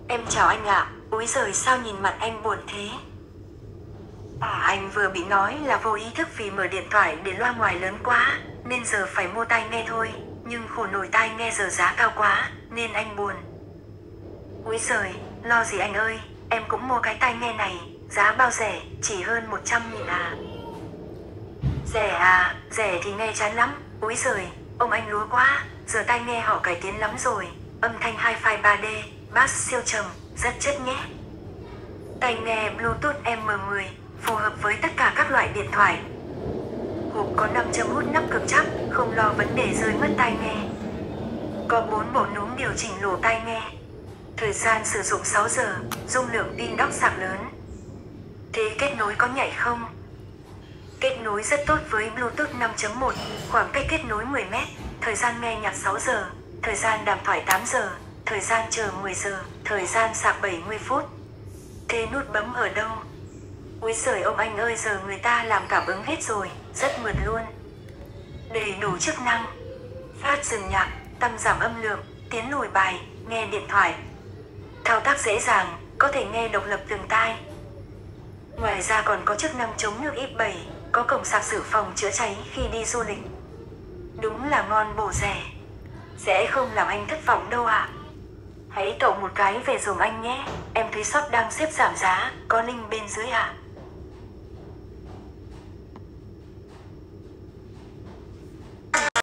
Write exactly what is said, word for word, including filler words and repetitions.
Em chào anh ạ. Úi giời, sao nhìn mặt anh buồn thế? À, anh vừa bị nói là vô ý thức vì mở điện thoại để loa ngoài lớn quá, nên giờ phải mua tai nghe thôi. Nhưng khổ nổi tai nghe giờ giá cao quá, nên anh buồn. Úi giời, lo gì anh ơi, em cũng mua cái tai nghe này, giá bao rẻ, chỉ hơn một trăm nghìn à. Rẻ à, rẻ thì nghe chán lắm. Úi giời, ông anh lúa quá, giờ tai nghe họ cải tiến lắm rồi. Âm thanh hi-fi ba D, bass siêu trầm, rất chất nhé. Tai nghe Bluetooth M mười, phù hợp với tất cả các loại điện thoại. Hộp có năm châm hút nắp cực chắc, không lo vấn đề rơi mất tai nghe. Có bốn bộ núm điều chỉnh lỗ tai nghe. Thời gian sử dụng sáu giờ, dung lượng pin đóc sạc lớn. Thế kết nối có nhảy không? Kết nối rất tốt với Bluetooth năm chấm một, khoảng cách kết nối mười mét, thời gian nghe nhạc sáu giờ, thời gian đàm thoại tám giờ, thời gian chờ mười giờ, thời gian sạc bảy mươi phút. Thế nút bấm ở đâu? Úi giời ông anh ơi, giờ người ta làm cảm ứng hết rồi, rất mượt luôn. Đầy đủ chức năng. Phát dừng nhạc, tăng giảm âm lượng, tiến lùi bài, nghe điện thoại. Thao tác dễ dàng, có thể nghe độc lập từng tai. Ngoài ra còn có chức năng chống nước ip bảy, có cổng sạc dự phòng chữa cháy khi đi du lịch. Đúng là ngon bổ rẻ. Sẽ không làm anh thất vọng đâu ạ. À. Hãy tậu một cái về dùng anh nhé. Em thấy shop đang xếp giảm giá, có link bên dưới ạ. À.